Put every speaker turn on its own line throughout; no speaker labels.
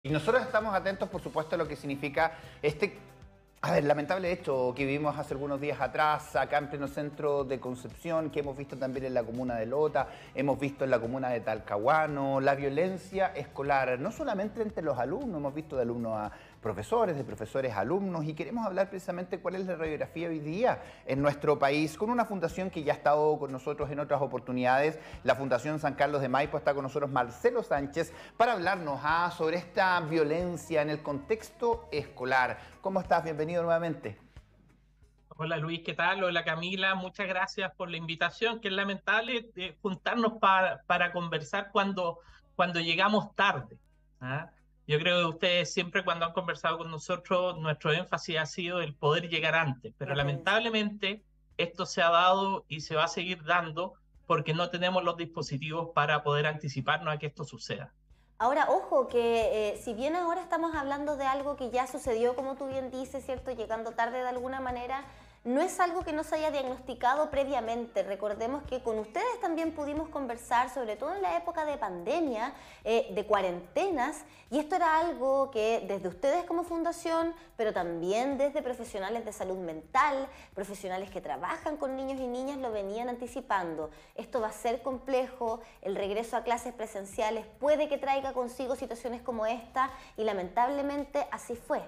Y nosotros estamos atentos, por supuesto, a lo que significa lamentable hecho que vivimos hace algunos días atrás, acá en pleno centro de Concepción, que hemos visto también en la comuna de Lota, hemos visto en la comuna de Talcahuano, la violencia escolar, no solamente entre los alumnos, hemos visto de alumnos a profesores, de profesores a alumnos, y queremos hablar precisamente cuál es la radiografía hoy día en nuestro país, con una fundación que ya ha estado con nosotros en otras oportunidades, la Fundación San Carlos de Maipo. Está con nosotros Marcelo Sánchez para hablarnos sobre esta violencia en el contexto escolar. ¿Cómo estás? Bienvenido nuevamente.
Hola Luis, ¿qué tal? Hola Camila, muchas gracias por la invitación, que es lamentable juntarnos para conversar cuando llegamos tarde. ¿Ah? Yo creo que ustedes siempre cuando han conversado con nosotros, nuestro énfasis ha sido el poder llegar antes, pero
Preferencia.
lamentablemente esto se ha dado y se va a seguir dando porque no tenemos los dispositivos para poder anticiparnos a que esto suceda.
Ahora, ojo, que si bien ahora estamos hablando de algo que ya sucedió, como tú bien dices, ¿cierto? Llegando tarde de alguna manera, no es algo que no se haya diagnosticado previamente. Recordemos que con ustedes también pudimos conversar, sobre todo en la época de pandemia, de cuarentenas, y esto era algo que desde ustedes como fundación, pero también desde profesionales de salud mental, profesionales que trabajan con niños y niñas, lo venían anticipando. Esto va a ser complejo, el regreso a clases presenciales puede que traiga consigo situaciones como esta, y lamentablemente así fue.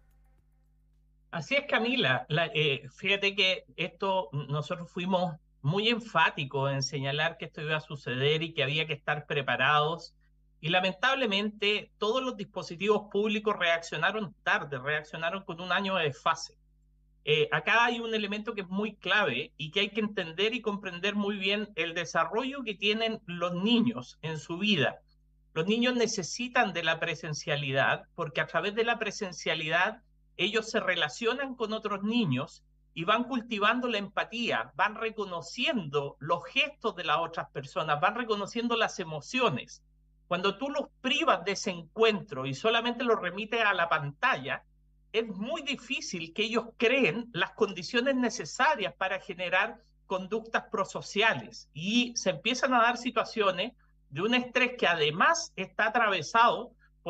Así es, Camila. Fíjate que nosotros fuimos muy enfáticos en señalar que esto iba a suceder y que había que estar preparados. Y lamentablemente todos los dispositivos públicos reaccionaron tarde, reaccionaron con un año de desfase. Acá hay un elemento que es muy clave y que hay que entender y comprender muy bien el desarrollo que tienen los niños en su vida. Los niños necesitan de la presencialidad porque a través de la presencialidad ellos se relacionan con otros niños y van cultivando la empatía, van reconociendo los gestos de las otras personas, van reconociendo las emociones. Cuando tú los privas de ese encuentro y solamente los remites a la pantalla, es muy difícil que ellos creen las condiciones necesarias para generar conductas prosociales y se empiezan a dar situaciones de un estrés que además está atravesado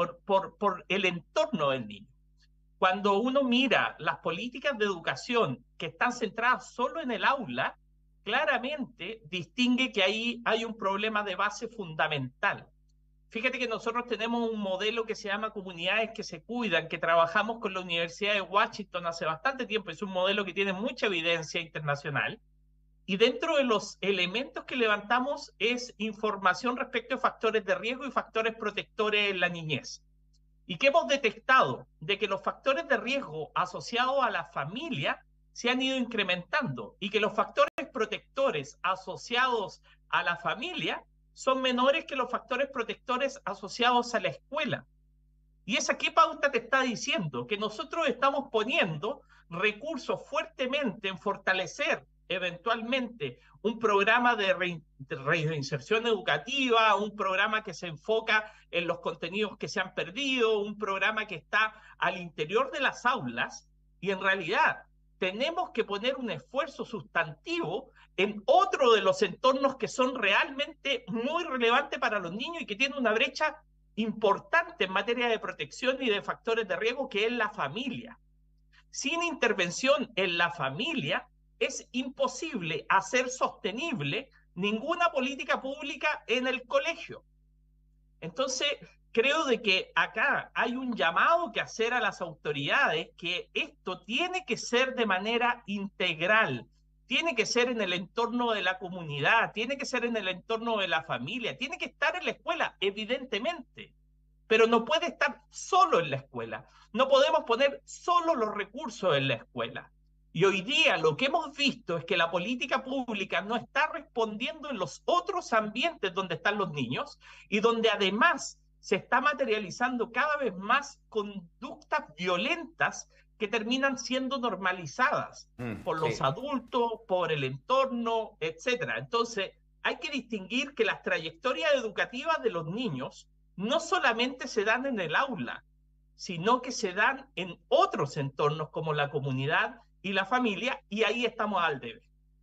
por el entorno del niño. Cuando uno mira las políticas de educación que están centradas solo en el aula, claramente distingue que ahí hay un problema de base fundamental. Fíjate que nosotros tenemos un modelo que se llama Comunidades que se Cuidan, que trabajamos con la Universidad de Washington hace bastante tiempo. Es un modelo que tiene mucha evidencia internacional. Y dentro de los elementos que levantamos es información respecto a factores de riesgo y factores protectores en la niñez. ¿Y qué hemos detectado? De que los factores de riesgo asociados a la familia se han ido incrementando y que los factores protectores asociados a la familia son menores que los factores protectores asociados a la escuela. ¿Y esa qué pauta te está diciendo? Que nosotros estamos poniendo recursos fuertemente en fortalecer eventualmente un programa de reinserción educativa, un programa que se enfoca en los contenidos que se han perdido, un programa que está al interior de las aulas, y en realidad tenemos que poner un esfuerzo sustantivo en otro de los entornos que son realmente muy relevantes para los niños y que tienen una brecha importante en materia de protección y de factores de riesgo, que es la familia. Sin intervención en la familia es imposible hacer sostenible ninguna política pública en el colegio. Entonces, creo de que acá hay un llamado que hacer a las autoridades, que esto tiene que ser de manera integral, tiene que ser en el entorno de la comunidad, tiene que ser en el entorno de la familia, tiene que estar en la escuela, evidentemente, pero no puede estar solo en la escuela. No podemos poner solo los recursos en la escuela. Y hoy día lo que hemos visto es que la política pública no está respondiendo en los otros ambientes donde están los niños y donde además se está materializando cada vez más conductas violentas que terminan siendo normalizadas por los
Sí.
adultos, por el entorno, etcétera. Entonces, hay que distinguir que las trayectorias educativas de los niños no solamente se dan en el aula, sino que se dan en otros entornos como la comunidad y la familia, y ahí estamos al debe.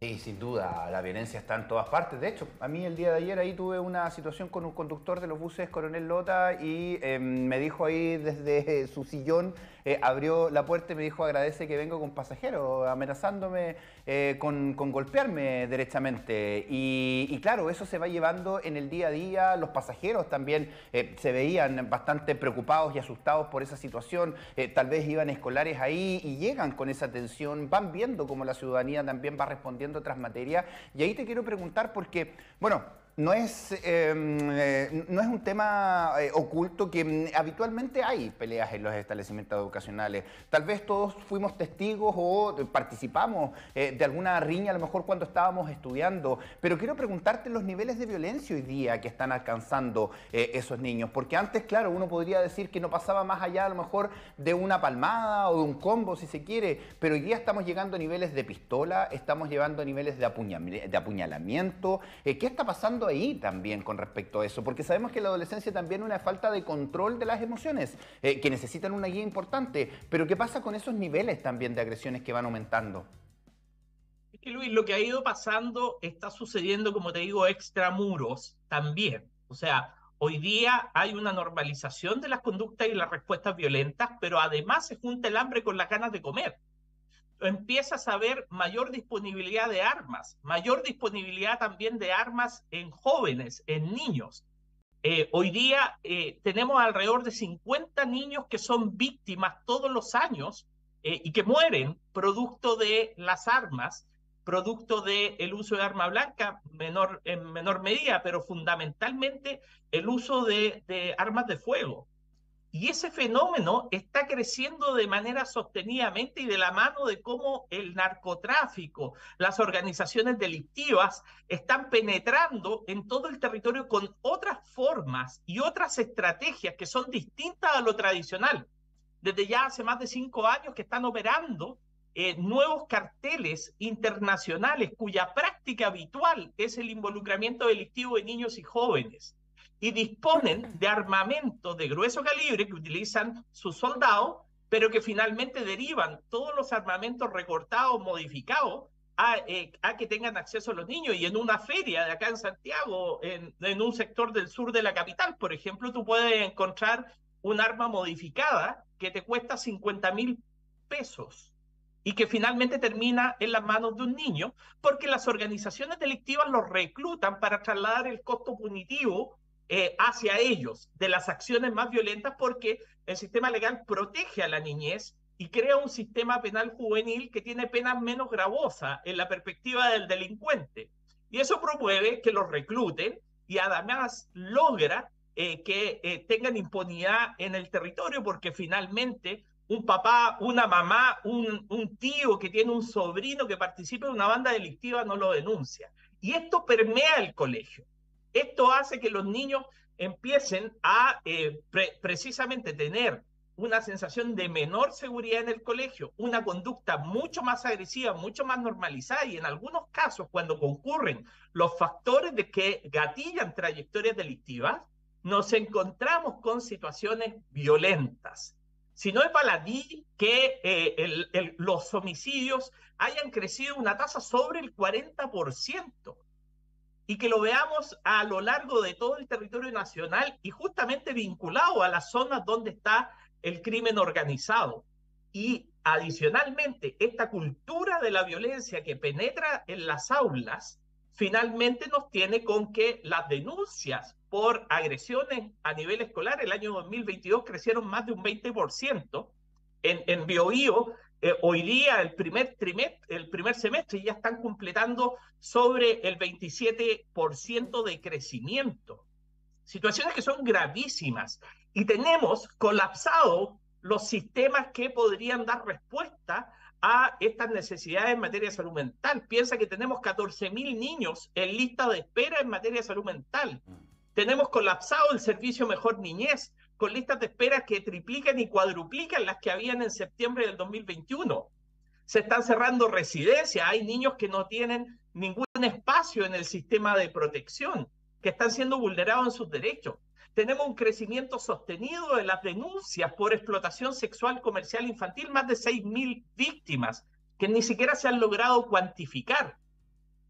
Sí, sin duda, la violencia está en todas partes. De hecho, a mí el día de ayer ahí tuve una situación con un conductor de los buses Coronel Lota y me dijo ahí desde su sillón, abrió la puerta y me dijo agradece que vengo con pasajeros, amenazándome con golpearme derechamente. Y claro, eso se va llevando en el día a día. Los pasajeros también se veían bastante preocupados y asustados por esa situación. Tal vez iban escolares ahí y llegan con esa tensión, van viendo cómo la ciudadanía también va respondiendo otras materias. Y ahí te quiero preguntar porque, bueno, no es un tema oculto que habitualmente hay peleas en los establecimientos educacionales. Tal vez todos fuimos testigos o participamos de alguna riña, a lo mejor cuando estábamos estudiando, pero quiero preguntarte los niveles de violencia hoy día que están alcanzando esos niños, porque antes, claro, uno podría decir que no pasaba más allá a lo mejor de una palmada o de un combo, si se quiere, pero hoy día estamos llegando a niveles de pistola, estamos llegando a niveles de apuñalamiento. ¿Qué está pasando ahí también con respecto a eso? Porque sabemos que la adolescencia también es una falta de control de las emociones, que necesitan una guía importante, pero ¿qué pasa con esos niveles también de agresiones que van aumentando?
Es que Luis, lo que ha ido pasando está sucediendo, como te digo, extramuros también. O sea, hoy día hay una normalización de las conductas y las respuestas violentas, pero además se junta el hambre con las ganas de comer. Empiezas a ver mayor disponibilidad de armas, mayor disponibilidad también de armas en jóvenes, en niños. Hoy día tenemos alrededor de 50 niños que son víctimas todos los años y que mueren producto de las armas, producto del uso de arma blanca en menor medida, pero fundamentalmente el uso de armas de fuego. Y ese fenómeno está creciendo de manera sostenidamente y de la mano de cómo el narcotráfico, las organizaciones delictivas están penetrando en todo el territorio con otras formas y otras estrategias que son distintas a lo tradicional. Desde ya hace más de 5 años que están operando nuevos carteles internacionales cuya práctica habitual es el involucramiento delictivo de niños y jóvenes, y disponen de armamento de grueso calibre que utilizan sus soldados, pero que finalmente derivan todos los armamentos recortados, modificados, a que tengan acceso a los niños. Y en una feria de acá en Santiago, en un sector del sur de la capital, por ejemplo, tú puedes encontrar un arma modificada que te cuesta 50.000 pesos y que finalmente termina en las manos de un niño, porque las organizaciones delictivas los reclutan para trasladar el costo punitivo hacia ellos de las acciones más violentas, porque el sistema legal protege a la niñez y crea un sistema penal juvenil que tiene penas menos gravosas en la perspectiva del delincuente. Y eso promueve que los recluten y además logra que tengan impunidad en el territorio, porque finalmente un papá, una mamá, un tío que tiene un sobrino que participa en una banda delictiva no lo denuncia. Y esto permea el colegio. Esto hace que los niños empiecen a precisamente tener una sensación de menor seguridad en el colegio, una conducta mucho más agresiva, mucho más normalizada, y en algunos casos, cuando concurren los factores de que gatillan trayectorias delictivas, nos encontramos con situaciones violentas. Si no es baladí que los homicidios hayan crecido una tasa sobre el 40%. Y que lo veamos a lo largo de todo el territorio nacional y justamente vinculado a las zonas donde está el crimen organizado. Y adicionalmente, esta cultura de la violencia que penetra en las aulas, finalmente nos tiene con que las denuncias por agresiones a nivel escolar el año 2022 crecieron más de un 20%. En Biobío, hoy día, el primer semestre, ya están completando sobre el 27% de crecimiento. Situaciones que son gravísimas. Y tenemos colapsado los sistemas que podrían dar respuesta a estas necesidades en materia de salud mental. Piensa que tenemos 14.000 niños en lista de espera en materia de salud mental. Tenemos colapsado el servicio Mejor Niñez, con listas de espera que triplican y cuadruplican las que habían en septiembre del 2021. Se están cerrando residencias, hay niños que no tienen ningún espacio en el sistema de protección, que están siendo vulnerados en sus derechos. Tenemos un crecimiento sostenido de las denuncias por explotación sexual comercial infantil, más de 6.000 víctimas, que ni siquiera se han logrado cuantificar.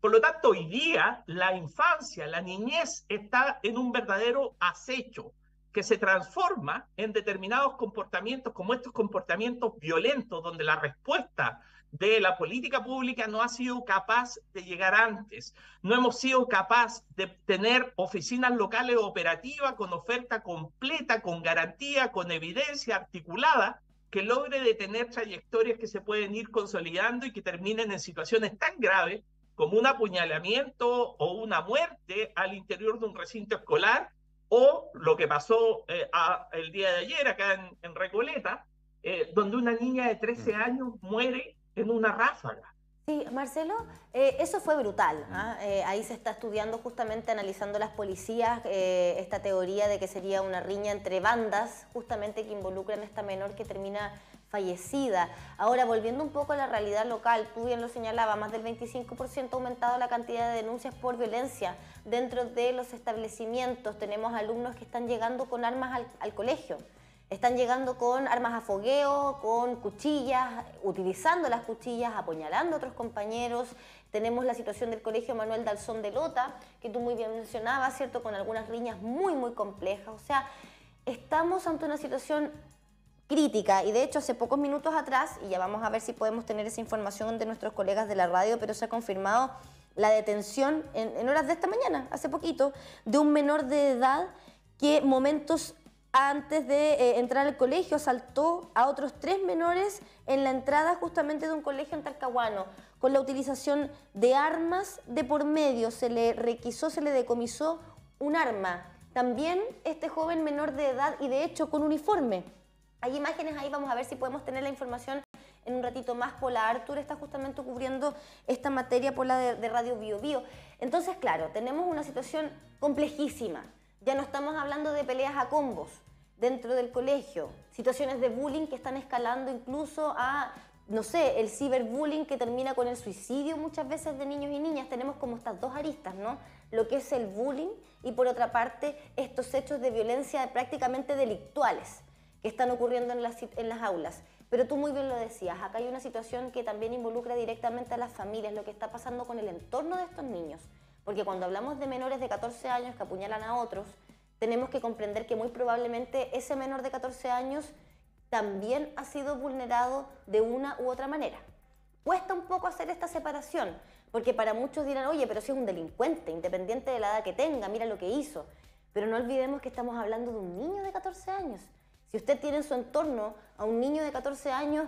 Por lo tanto, hoy día la infancia, la niñez está en un verdadero acecho que se transforma en determinados comportamientos, como estos comportamientos violentos, donde la respuesta de la política pública no ha sido capaz de llegar antes. No hemos sido capaz de tener oficinas locales operativas con oferta completa, con garantía, con evidencia articulada, que logre detener trayectorias que se pueden ir consolidando y que terminen en situaciones tan graves como un apuñalamiento o una muerte al interior de un recinto escolar, o lo que pasó el día de ayer acá en Recoleta, donde una niña de 13 años muere en una ráfaga.
Sí, Marcelo, eso fue brutal. Ahí se está estudiando justamente, analizando las policías, esta teoría de que sería una riña entre bandas, justamente que involucran a esta menor que termina fallecida. Ahora, volviendo un poco a la realidad local, tú bien lo señalabas, más del 25% ha aumentado la cantidad de denuncias por violencia dentro de los establecimientos. Tenemos alumnos que están llegando con armas al colegio. Están llegando con armas a fogueo, con cuchillas, utilizando las cuchillas, apuñalando a otros compañeros. Tenemos la situación del Colegio Manuel Dalzón de Lota, que tú muy bien mencionabas, ¿cierto? Con algunas riñas muy, muy complejas. O sea, estamos ante una situación crítica, y de hecho hace pocos minutos atrás, y ya vamos a ver si podemos tener esa información de nuestros colegas de la radio, pero se ha confirmado la detención en horas de esta mañana, hace poquito, de un menor de edad que momentos antes de entrar al colegio asaltó a otros 3 menores en la entrada justamente de un colegio en Talcahuano, con la utilización de armas de por medio. Se le requisó, se le decomisó un arma. También este joven menor de edad, y de hecho con uniforme. Hay imágenes ahí, vamos a ver si podemos tener la información en un ratito más. Pola Artur está justamente cubriendo esta materia, Pola de Radio Bio Bio. Entonces, claro, tenemos una situación complejísima. Ya no estamos hablando de peleas a combos dentro del colegio, situaciones de bullying que están escalando incluso a, no sé, el ciberbullying que termina con el suicidio muchas veces de niños y niñas. Tenemos como estas dos aristas, ¿no? Lo que es el bullying y por otra parte estos hechos de violencia prácticamente delictuales que están ocurriendo en las aulas. Pero tú muy bien lo decías, acá hay una situación que también involucra directamente a las familias, lo que está pasando con el entorno de estos niños. Porque cuando hablamos de menores de 14 años que apuñalan a otros, tenemos que comprender que muy probablemente ese menor de 14 años también ha sido vulnerado de una u otra manera. Cuesta un poco hacer esta separación, porque para muchos dirán, oye, pero si es un delincuente, independiente de la edad que tenga, mira lo que hizo. Pero no olvidemos que estamos hablando de un niño de 14 años. Si usted tiene en su entorno a un niño de 14 años,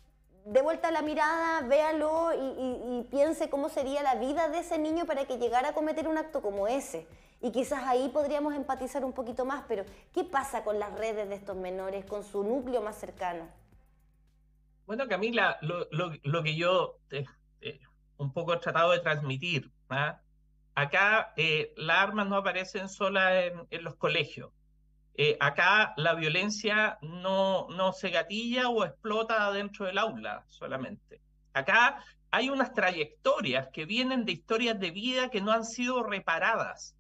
de vuelta la mirada, véalo y piense cómo sería la vida de ese niño para que llegara a cometer un acto como ese. Y quizás ahí podríamos empatizar un poquito más, pero ¿qué pasa con las redes de estos menores, con su núcleo más cercano?
Bueno, Camila, lo que yo un poco he tratado de transmitir, ¿ah? Acá las armas no aparecen solas en los colegios. Acá la violencia no se gatilla o explota dentro del aula solamente. Acá hay unas trayectorias que vienen de historias de vida que no han sido reparadas.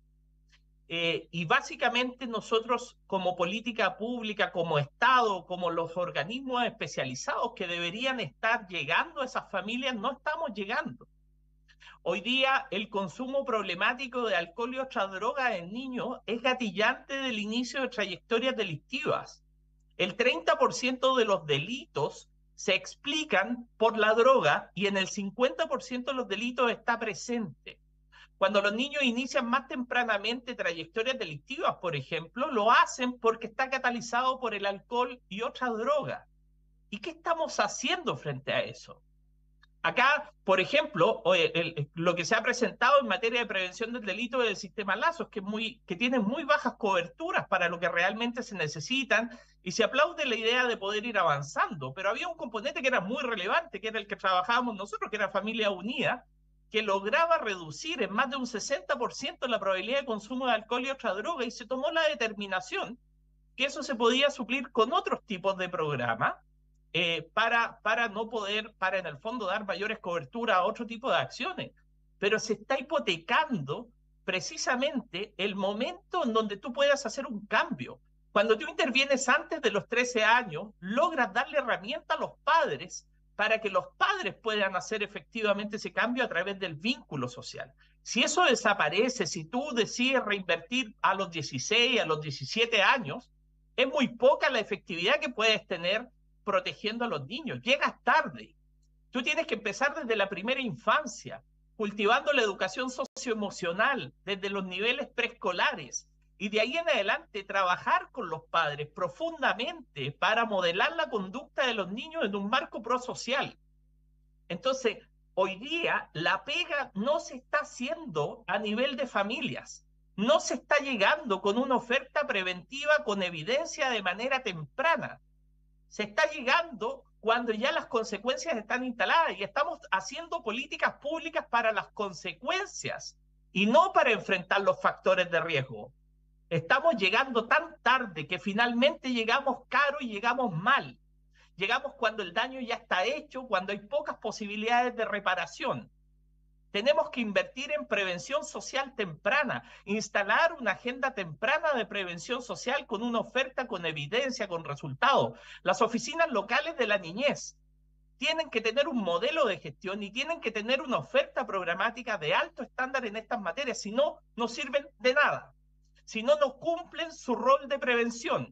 Y básicamente nosotros como política pública, como Estado, como los organismos especializados que deberían estar llegando a esas familias, no estamos llegando. Hoy día el consumo problemático de alcohol y otras drogas en niños es gatillante del inicio de trayectorias delictivas. El 30% de los delitos se explican por la droga y en el 50% de los delitos está presente. Cuando los niños inician más tempranamente trayectorias delictivas, por ejemplo, lo hacen porque está catalizado por el alcohol y otras drogas. ¿Y qué estamos haciendo frente a eso? Acá, por ejemplo, lo que se ha presentado en materia de prevención del delito del sistema Lazos, que tiene muy bajas coberturas para lo que realmente se necesitan, y se aplaude la idea de poder ir avanzando, pero había un componente que era muy relevante, que era el que trabajábamos nosotros, que era Familia Unida, que lograba reducir en más de un 60% la probabilidad de consumo de alcohol y otra droga, y se tomó la determinación que eso se podía suplir con otros tipos de programas, para no poder, para en el fondo dar mayores coberturas a otro tipo de acciones. Pero se está hipotecando precisamente el momento en donde tú puedas hacer un cambio. Cuando tú intervienes antes de los 13 años, logras darle herramienta a los padres para que los padres puedan hacer efectivamente ese cambio a través del vínculo social. Si eso desaparece, si tú decides reinvertir a los 16, a los 17 años, es muy poca la efectividad que puedes tener protegiendo a los niños. Llegas tarde. Tú tienes que empezar desde la primera infancia, cultivando la educación socioemocional desde los niveles preescolares, y de ahí en adelante trabajar con los padres profundamente para modelar la conducta de los niños en un marco prosocial. Entonces, hoy día la pega no se está haciendo a nivel de familias, no se está llegando con una oferta preventiva con evidencia de manera temprana. Se está llegando cuando ya las consecuencias están instaladas y estamos haciendo políticas públicas para las consecuencias y no para enfrentar los factores de riesgo. Estamos llegando tan tarde que finalmente llegamos caro y llegamos mal. Llegamos cuando el daño ya está hecho, cuando hay pocas posibilidades de reparación. Tenemos que invertir en prevención social temprana, instalar una agenda temprana de prevención social con una oferta, con evidencia, con resultados. Las oficinas locales de la niñez tienen que tener un modelo de gestión y tienen que tener una oferta programática de alto estándar en estas materias, si no, no sirven de nada. Si no, no cumplen su rol de prevención.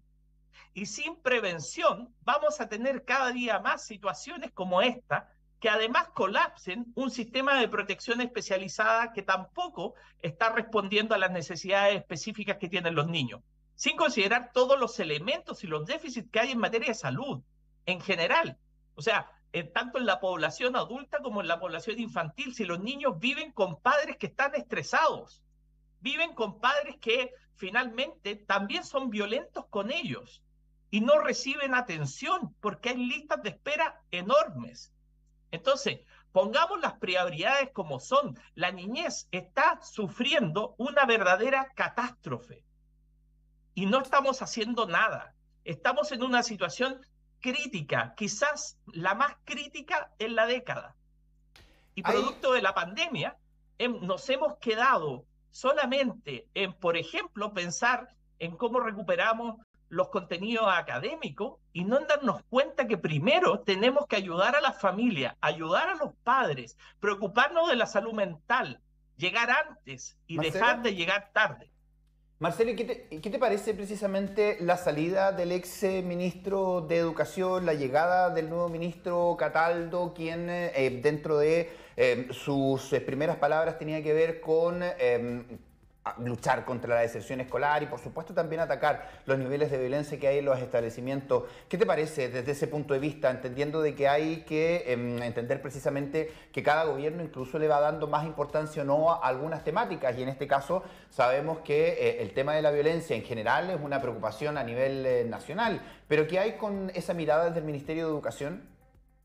Y sin prevención vamos a tener cada día más situaciones como esta, que además colapsen un sistema de protección especializada que tampoco está respondiendo a las necesidades específicas que tienen los niños, sin considerar todos los elementos y los déficits que hay en materia de salud en general. O sea, tanto en la población adulta como en la población infantil, si los niños viven con padres que están estresados, viven con padres que finalmente también son violentos con ellos y no reciben atención porque hay listas de espera enormes. Entonces, pongamos las prioridades como son. La niñez está sufriendo una verdadera catástrofe y no estamos haciendo nada. Estamos en una situación crítica, quizás la más crítica en la década. Y producto de la pandemia, nos hemos quedado solamente en, por ejemplo, pensar en cómo recuperamos los contenidos académicos y no en darnos cuenta que primero tenemos que ayudar a las familias, ayudar a los padres, preocuparnos de la salud mental, llegar antes y
Marcelo,
dejar de llegar tarde.
Marcelo, ¿qué te parece precisamente la salida del ex ministro de Educación, la llegada del nuevo ministro Cataldo, quien dentro de sus primeras palabras tenía que ver con luchar contra la deserción escolar y por supuesto también atacar los niveles de violencia que hay en los establecimientos? ¿Qué te parece desde ese punto de vista, entendiendo de que hay que entender precisamente que cada gobierno incluso le va dando más importancia o no a algunas temáticas, y en este caso sabemos que el tema de la violencia en general es una preocupación a nivel nacional, pero ¿qué hay con esa mirada desde el Ministerio de Educación?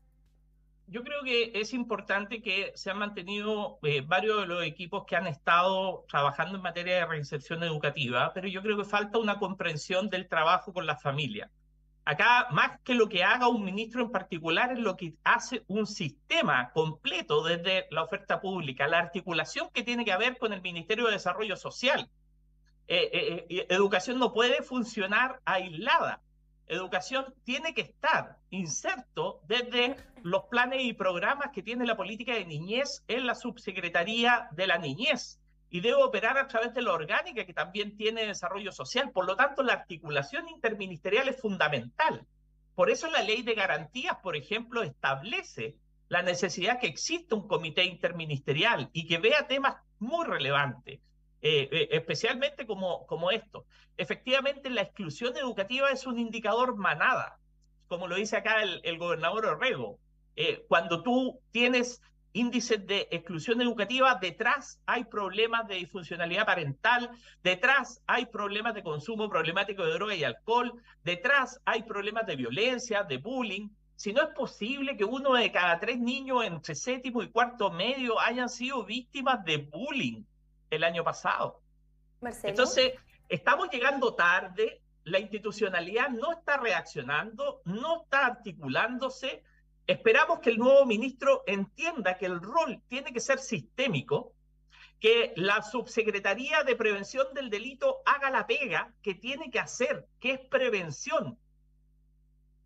Yo creo que es importante que se han mantenido varios de los equipos que han estado trabajando en materia de reinserción educativa, pero yo creo que falta una comprensión del trabajo con las familias. Acá, más que lo que haga un ministro en particular, es lo que hace un sistema completo desde la oferta pública, la articulación que tiene que haber con el Ministerio de Desarrollo Social. Educación no puede funcionar aislada. Educación tiene que estar inserto desde los planes y programas que tiene la política de niñez en la subsecretaría de la niñez y debe operar a través de la orgánica que también tiene desarrollo social. Por lo tanto, la articulación interministerial es fundamental. Por eso la ley de garantías, por ejemplo, establece la necesidad que exista un comité interministerial y que vea temas muy relevantes. Especialmente como esto. Efectivamente, la exclusión educativa es un indicador manada, como lo dice acá el gobernador Orrego. Cuando tú tienes índices de exclusión educativa, detrás hay problemas de disfuncionalidad parental, detrás hay problemas de consumo problemático de droga y alcohol, detrás hay problemas de violencia, de bullying. Si no es posible que 1 de cada 3 niños entre séptimo y cuarto medio hayan sido víctimas de bullying el año pasado.
Marcelo.
Entonces, estamos llegando tarde, la institucionalidad no está reaccionando, no está articulándose. Esperamos que el nuevo ministro entienda que el rol tiene que ser sistémico, que la Subsecretaría de Prevención del Delito haga la pega que tiene que hacer, que es prevención,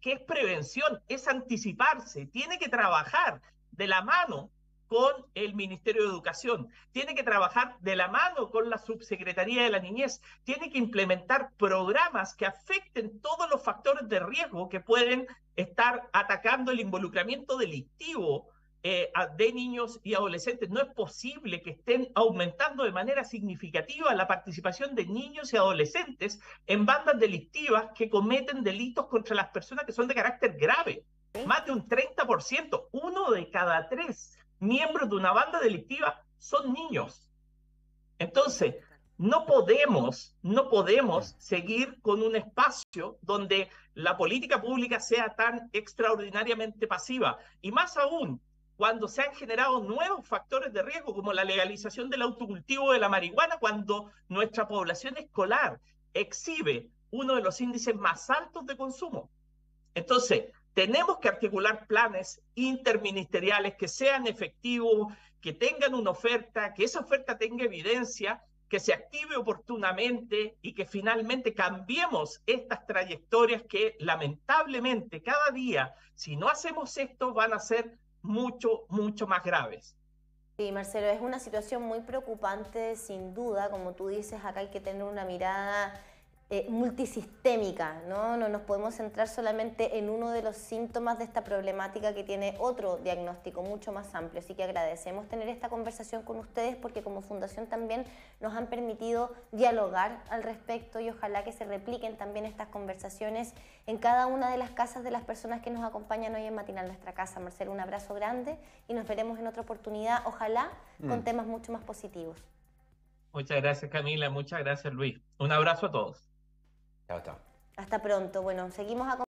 que es prevención, es anticiparse, tiene que trabajar de la mano con el Ministerio de Educación, tiene que trabajar de la mano con la Subsecretaría de la Niñez, tiene que implementar programas que afecten todos los factores de riesgo que pueden estar atacando el involucramiento delictivo de niños y adolescentes. No es posible que estén aumentando de manera significativa la participación de niños y adolescentes en bandas delictivas que cometen delitos contra las personas que son de carácter grave. Más de un 30%, 1 de cada 3 miembros de una banda delictiva son niños. Entonces, no podemos seguir con un espacio donde la política pública sea tan extraordinariamente pasiva. Y más aún, cuando se han generado nuevos factores de riesgo, como la legalización del autocultivo de la marihuana, cuando nuestra población escolar exhibe uno de los índices más altos de consumo. Entonces, tenemos que articular planes interministeriales que sean efectivos, que tengan una oferta, que esa oferta tenga evidencia, que se active oportunamente y que finalmente cambiemos estas trayectorias que lamentablemente cada día, si no hacemos esto, van a ser mucho más graves.
Sí, Marcelo, es una situación muy preocupante, sin duda. Como tú dices, acá hay que tener una mirada multisistémica, ¿no? No nos podemos centrar solamente en uno de los síntomas de esta problemática, que tiene otro diagnóstico mucho más amplio. Así que agradecemos tener esta conversación con ustedes, porque como fundación también nos han permitido dialogar al respecto, y ojalá que se repliquen también estas conversaciones en cada una de las casas de las personas que nos acompañan hoy en Matinal Nuestra Casa. Marcelo, un abrazo grande y nos veremos en otra oportunidad, ojalá con temas mucho más positivos.
Muchas gracias, Camila, muchas gracias, Luis. Un abrazo a todos.
Chao, chao.
Hasta pronto. Bueno, seguimos